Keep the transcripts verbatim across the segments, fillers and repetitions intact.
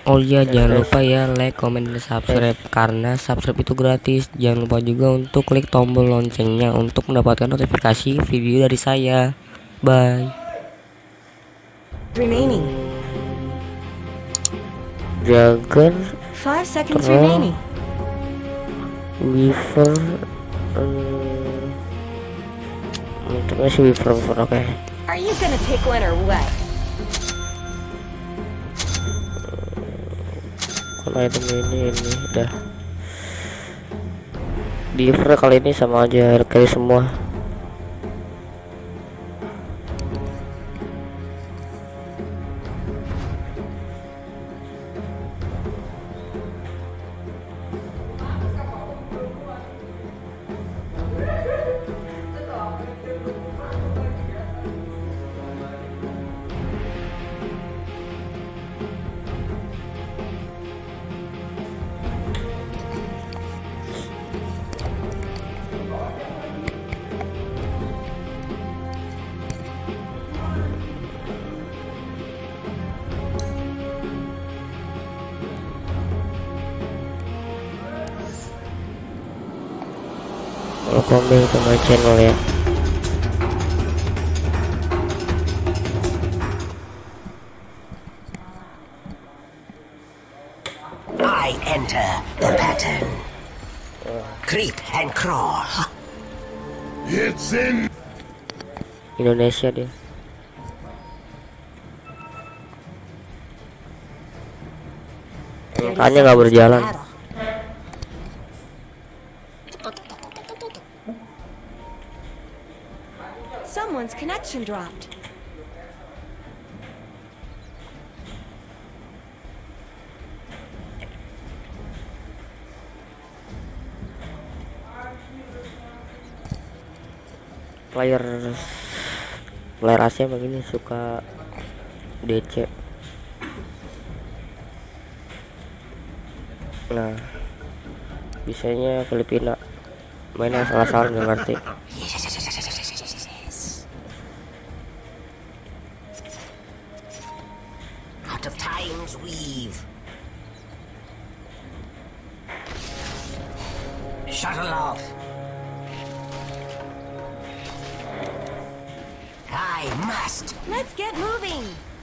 Oh iya, jangan lupa ya like, comment, dan subscribe, karena subscribe itu gratis. Jangan lupa juga untuk klik tombol loncengnya untuk mendapatkan notifikasi video dari saya. Bye. Remaining. Jagger, Five seconds Troll, remaining. Weaver, um, untuk si Weaver, oke. Okay. Are you gonna pick one or what? Kalau item ini ini udah Weaver kali ini sama aja kayak semua. Welcome to my channel ya. I enter the pattern. Creep and crawl. It's in Indonesia dia. Makanya nggak berjalan. Someone's connection dropped. Player player Asia begini suka D C. Nah, bisanya Filipina. Mainnya salah-salah nggak ngerti. Out of time's weave. Shuttle off. I must. Let's get moving.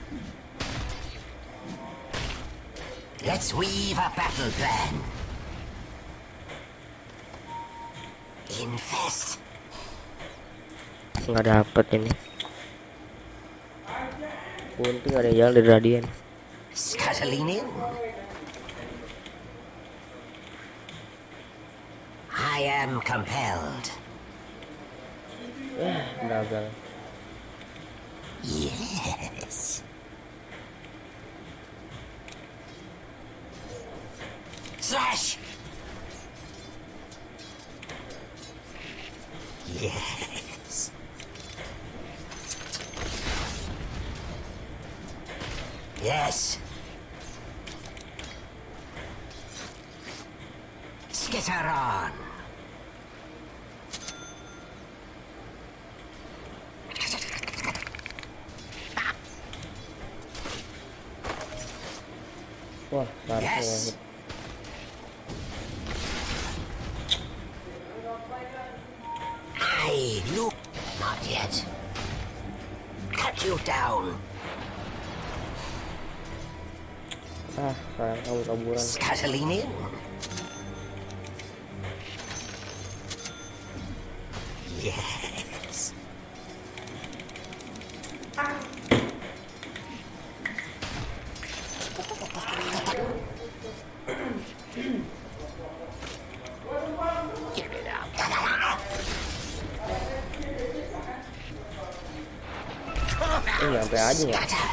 Let's weave a battle plan. Infest. Nggak dapet ini. Untung ada yang dari Radian. Scuttling in. I am compelled. Eh, gagal. Yes. Slash. Yes. Yes. Skitter on. Wah, Yes. I look. Not yet. Cut you down. Ah, sekarang kamu kaburan. Scuttling in. Yes. Give it up. Eh, nyampe aja ya. Scatter.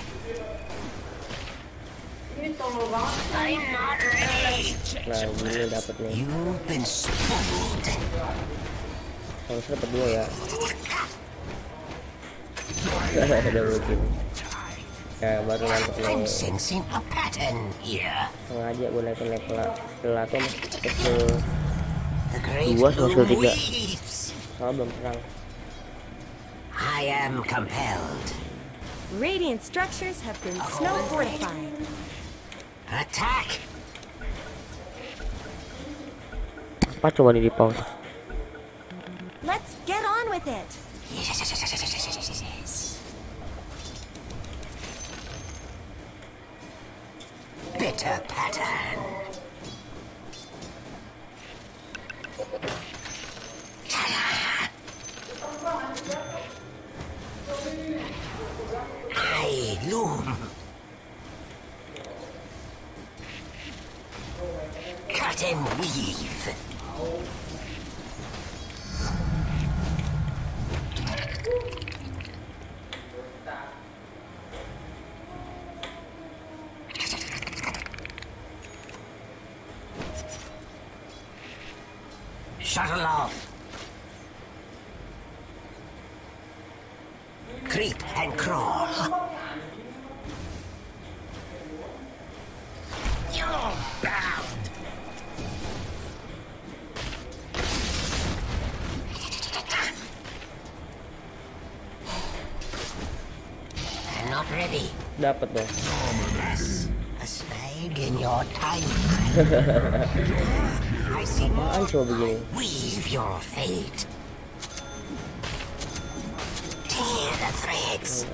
I'm not ready. Nah, ini dapet nih. You've been spoiled. Harusnya dapat dua ya. Udah mungkin. Ya baru nangkep I'm nih. sensing a pattern here. Sengaja gue naikin level level atau level The great dua sama skill blue tiga. weaves. Soalnya belum perang. I am compelled. Radiant structures have been snow fortified. Attack! Apa coba nih di pause? Let's get on with it. Bitter pattern. I loom. Cut and weave. Shuttle off. Creep and crawl. You're bound. I'm not ready. Dapat dong. A snag in your time. I see Apaan coba begini? Weave your fate. Tear the threads.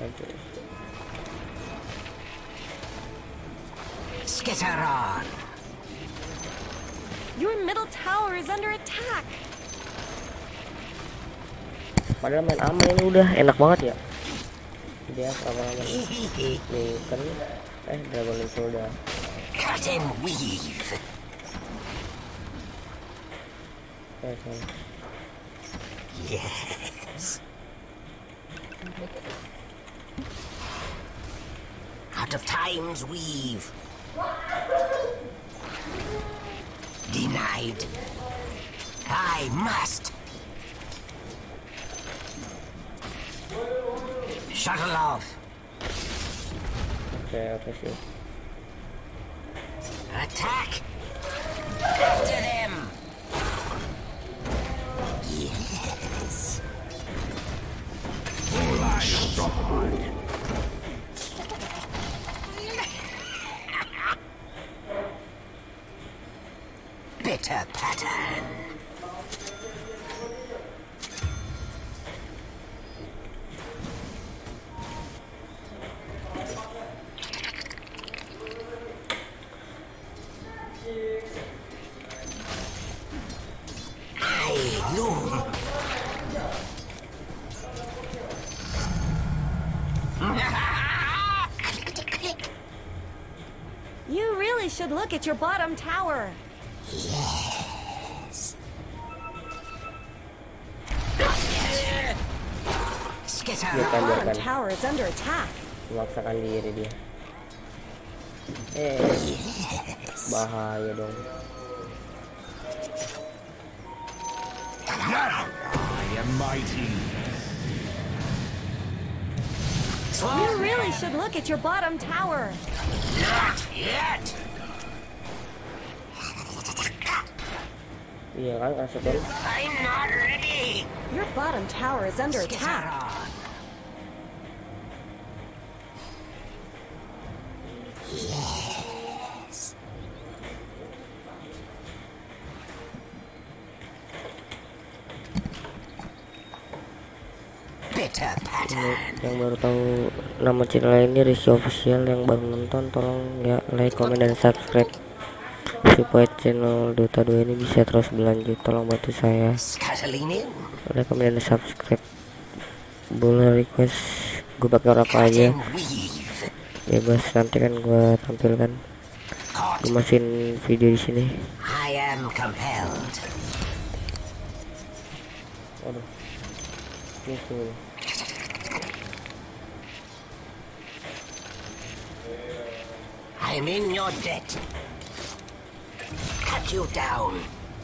Skitter on. Your middle tower is under attack. Padahal main aman ini udah enak banget ya. Dia aman-aman. Nih kan eh Dragon Lance udah. Cut and weave. Eh, sorry. Yes. Out of time's weave. Denied. I must. Shuttle off. Oke, oke sih. Attack. After them. Yes. Bitter pattern. I loom. Click. You really should look at your bottom tower. Yes. Skitter. Biarkan, Bottom biarkan. tower is under attack. Memaksakan diri dia. Eh, bahaya dong. I am mighty. You really should look at your bottom tower. Not yet. Iya kan kasutin. I'm not ready. Your bottom tower is under Skitter attack. on. Yes. Bitter pattern. Yang baru tahu nama channel ini Rizky Official, yang baru nonton tolong ya like, komen, dan subscribe supaya channel Dota dua ini bisa terus berlanjut. Tolong bantu saya Scuttling in. like, komen, dan subscribe. Boleh request gue pakai orang apa Cut aja, and weave. bebas, nanti kan gue tampilkan. Caught. Gue masukin video di sini. I am compelled. Waduh, ini sini. I'm in your debt. Cut you down.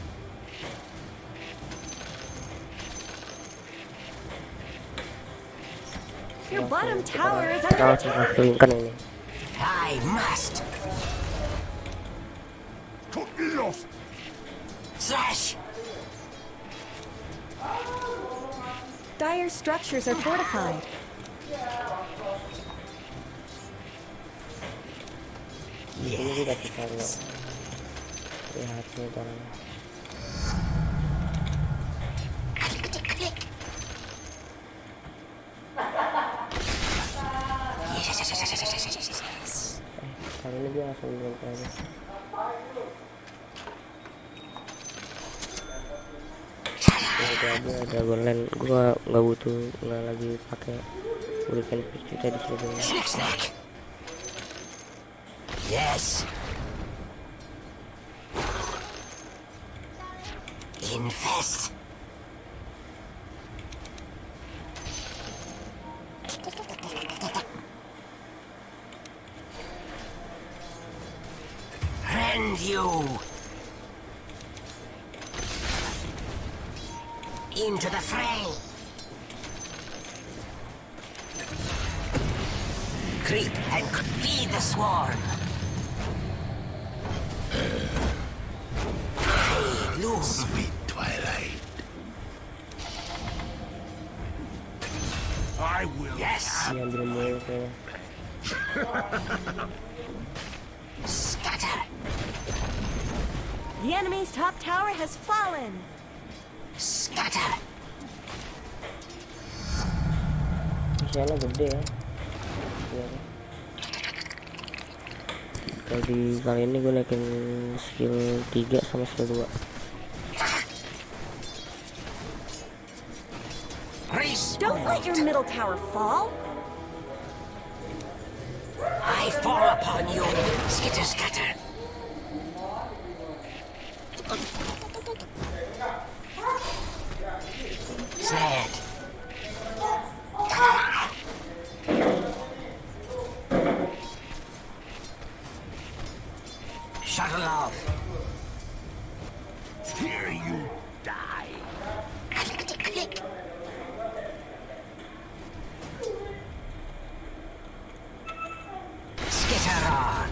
Your bottom tower is under Kalau attack. saya kan ini. I must. Cut me off. Slash. Dire structures are fortified. ini kita bisa nggak lihatnya barang. Kali ini dia langsung nempel aja. Nanti aja ada golen, gua nggak butuh, nggak lagi pakai weekend kita di sini. Snack, snack. Yes. Infest. Rend you into the fray. Creep and feed the swarm. I loom. Sweet twilight. I will. Yes. Ini ambil mulu kayaknya. Scatter. The enemy's top tower has fallen. Scatter. Misalnya gede ya. Jadi kali ini gue naikin skill tiga sama skill dua. Don't let your middle tower fall. I fall upon you, skitter scatter. Snared. Shuttle off. Here you die. Click, click. Skitter on.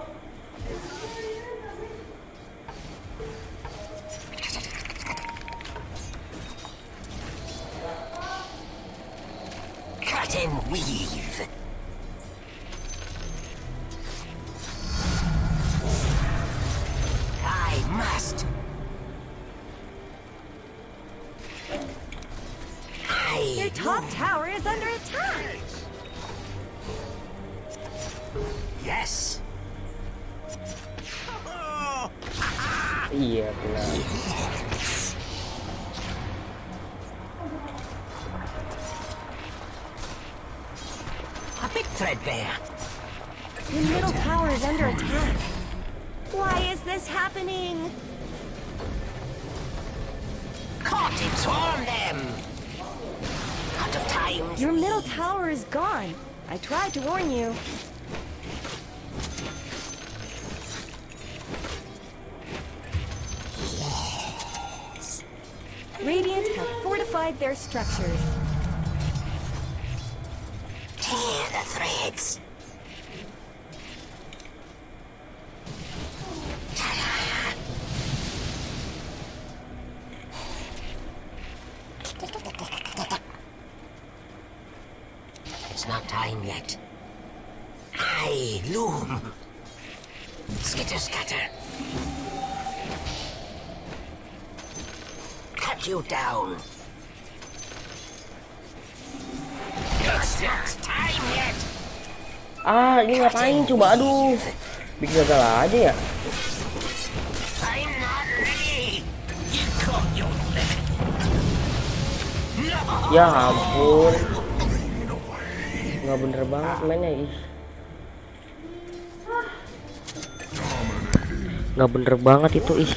Cut and weave. I must. Your I top tower is under attack. yes. Iya benar. A big threadbare. Your middle tower is under attack. Why is this happening? Caught and swarm them. Out of time. Your middle tower is gone. I tried to warn you. Radiant have fortified their structures. Tear the threads. It's not time yet. I loom. Skitter scatter. Cut you down. It's not time yet. Ah, ini ngapain coba, aduh. Bikin gagal aja ya. I'm not ready. You caught your limit. No. Ya ampun. Nggak bener banget mainnya, ih. Nggak bener banget itu, ih.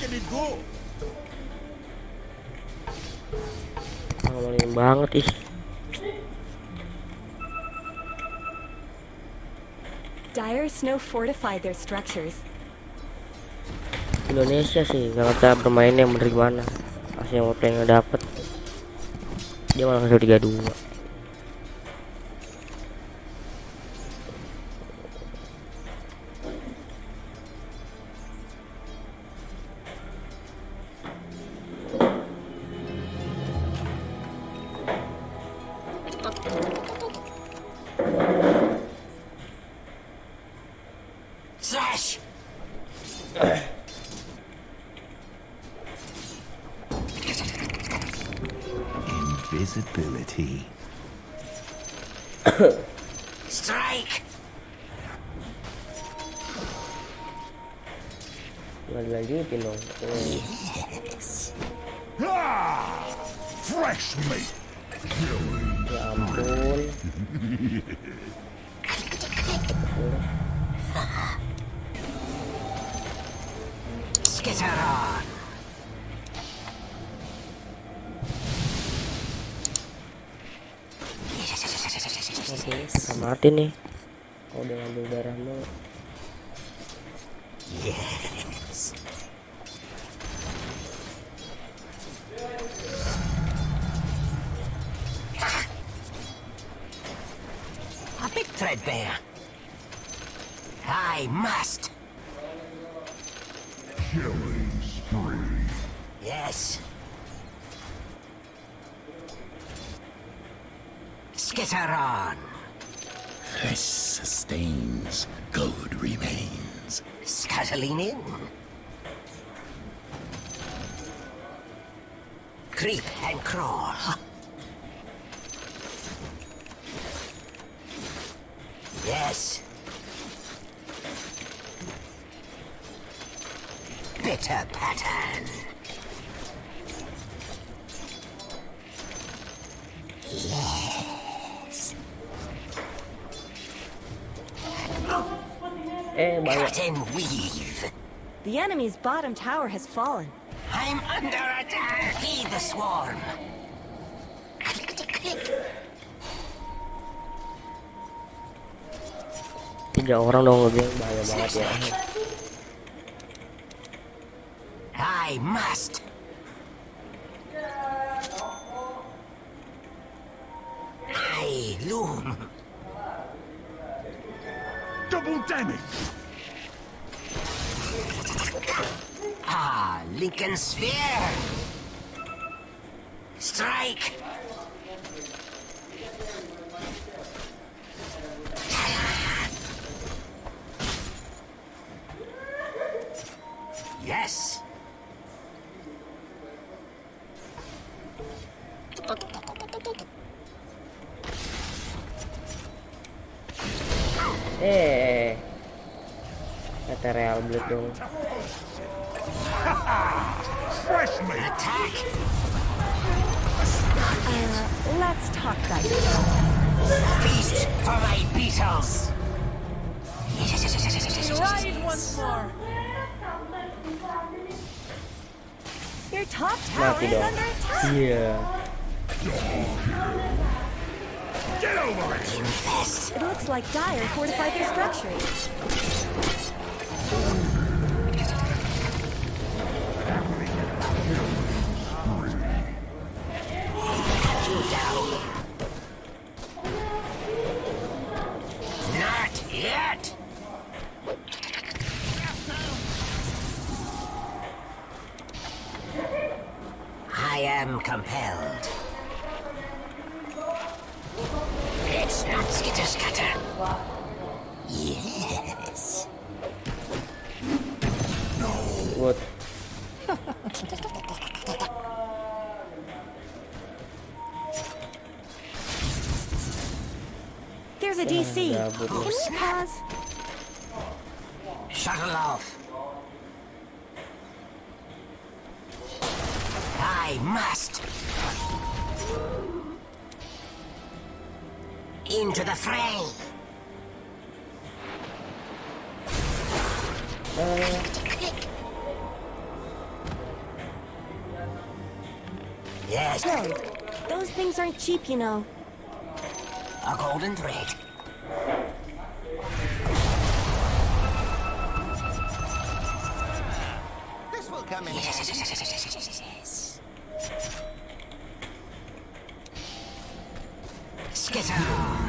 Ngomongin banget, ih. Dire Snow fortified their structures. Indonesia sih nggak cara bermainnya yang bener gimana. Masih yang pengen dapet. Dia malah kasih tiga dua. Slash. Invisibility. Strike! Nggak dilanjutin dong. Oh. Yes. Ah! Fresh meat. Ya ampun. Skitter on. Bisa mati nih. Kalau udah ngambil darahmu. Yes. A bit threadbare. I must. Killing spree. Yes. Skitter on. Flesh sustains, gold remains. Scuttling in. Creep and crawl. Yes. Bitter pattern. Yes. Eh, banyak. Cut and weave. The enemy's bottom tower has fallen. I'm under attack. Heed the swarm. Click, click, click. Tiga orang dong, lebih bahaya banget ya. I must. I loom. Double damage. Ah, Lincoln Sphere. Strike. Yes. Eh, kata Real Blood dong. Fresh meat. Attack. Uh, let's talk that. Feast for my beetles. Ride once more. Your top tower Mati is dong. under attack. Iya. Get over it. Infest. It looks like Dire fortified their structures. Cut you down. Not yet. I am compelled. It's not skitter scatter. Yes. What? There's a D C. Yeah, Can but- we pause? Shuttle off. I must. Into the fray. Click. Yes, No, those things aren't cheap, you know. a golden thread. This will come in handy. Yes. Skitter.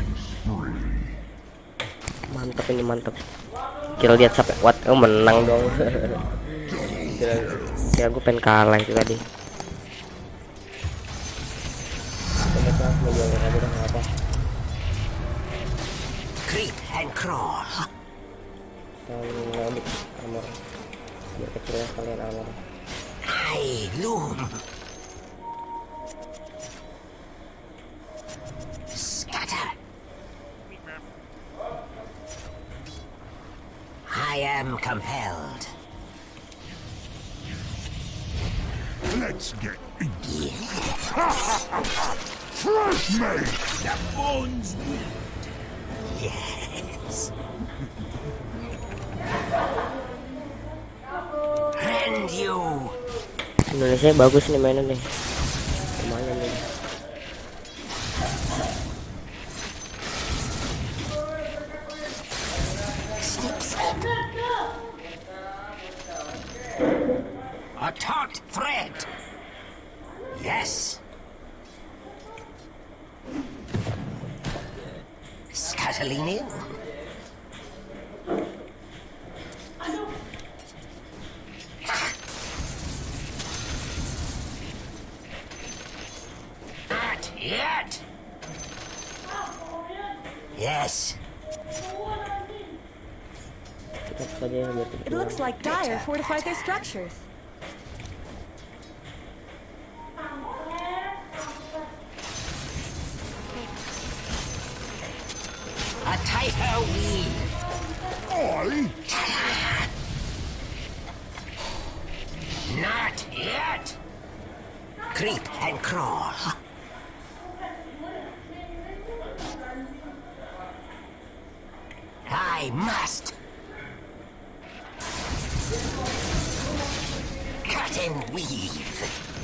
Mantep ini, mantep. Kira lihat sampai what? Oh, menang dong. kira, kira gue pengen kalah itu tadi. Coba kita mau jual aja udah nggak apa. Creep and crawl. Kalau ngambil armor biar kecilnya kalian armor. I loom. am compelled. Let's get into it. Fresh meat! The bones wind. Yes. Rend you. Indonesia bagus nih mainan nih. Lumayan nih. A taut thread. Yes. Scuttling in. Not yet. Yes. It looks like Dire fortified their structures. A tighter weave. I? Not yet. Creep and crawl. I must. Cut and weave.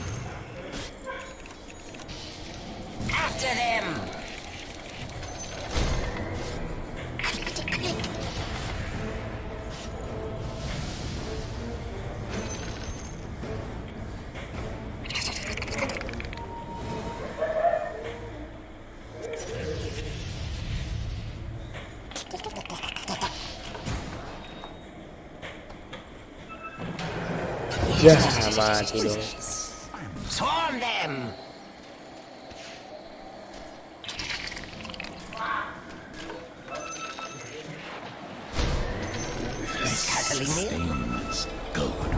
After them. Click-click-click. Ya mati dong. Swarm them. Scuttling in. Stains gold.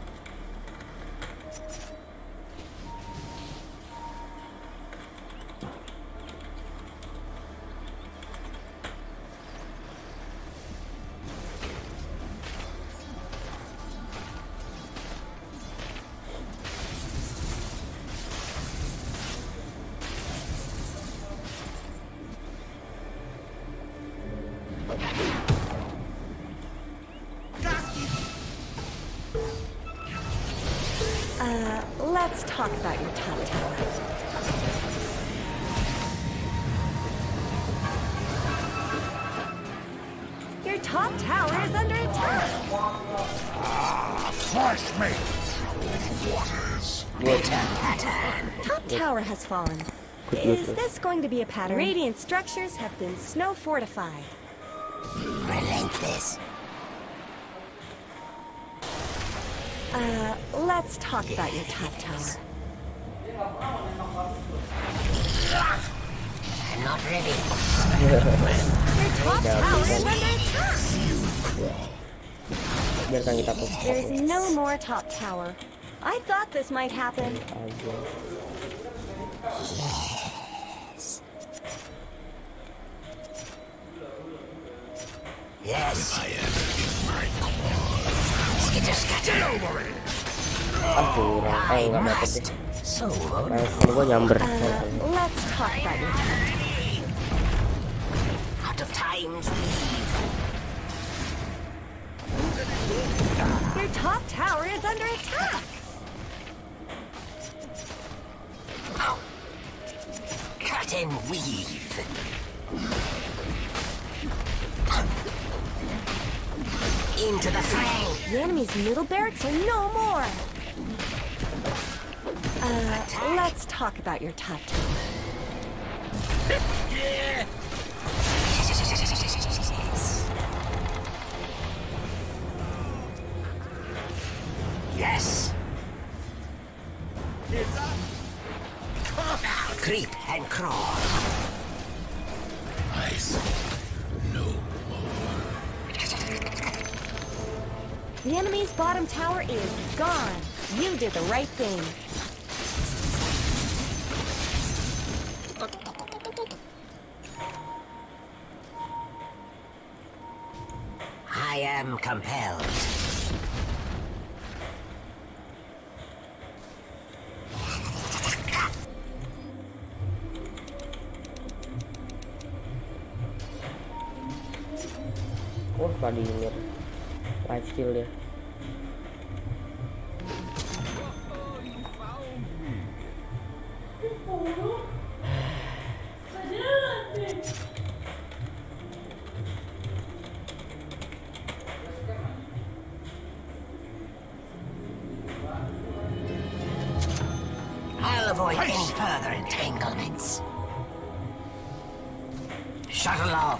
Uh, let's talk about your top tower. Your top tower is under attack. Ah, fresh meat! Troubled waters. Top tower has fallen. Is this going to be a pattern? Radiant structures have been snow fortified. Relentless. Uh, let's talk about your top tower. I'm not ready. Your top tower is under attack. Biarkan kita tuh. There's no more top tower. I thought this might happen. Yes. I ever get my claws. Skitter scatter. Get over it! Ah kurang. Eh I nggak dapet deh. must. So Nah, kalau gua nyamber. Uh, let's talk about your top out of time's weave. Your top tower is under attack. Cut and weave. Into the fray. The enemy's middle barracks are no more. Uh, let's talk about your top tower. Yes. Creep and crawl. I see no more. The enemy's bottom tower is gone. You did the right thing. Higher am compelled. Oh, Vladimir lifesteal dia. I'll avoid any further entanglements. Shuttle off.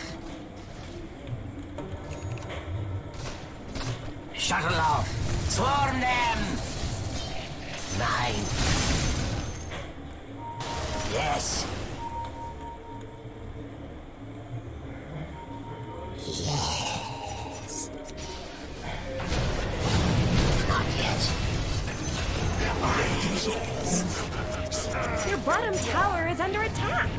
Shuttle off. Swarm them. Mine. Yes. Yes. Not yet. Your bottom tower is under attack.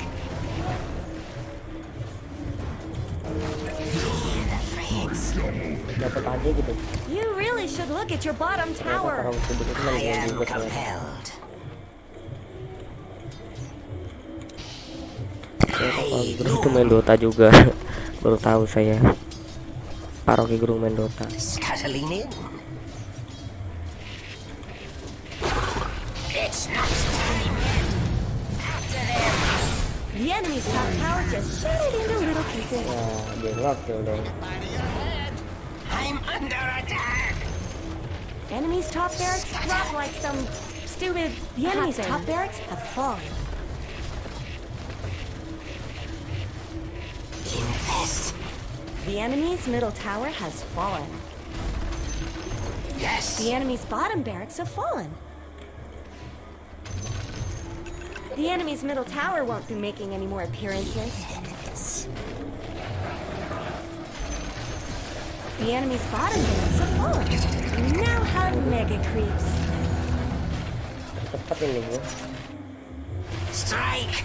Dapat aja gitu. You really should look at your bottom tower. Orang sibuk itu I lagi am juga ternyata. compelled. Ternyata kalau Guru itu main Dota juga. Baru tahu saya. Paroki Guru main Dota. Scuttling in. It's not time yet. After them. The enemy's top tower just shattered into little pieces. Ya, dia ngelakil dong. I'm under attack. Enemy's top barracks dropped like some stupid. The enemy's top barracks have fallen. Infest. The enemy's middle tower has fallen. Yes. The enemy's bottom barracks have fallen. The enemy's middle tower won't be making any more appearances. The enemy's bottom barracks have fallen. We now have mega creeps. Cepat ini gue. Strike.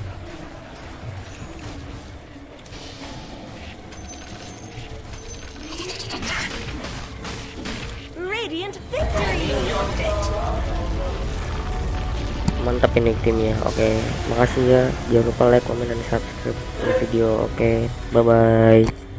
Radiant victory! Mantap ini timnya. Oke, makasih ya. Jangan lupa like, komen, dan subscribe di video. Oke, bye bye.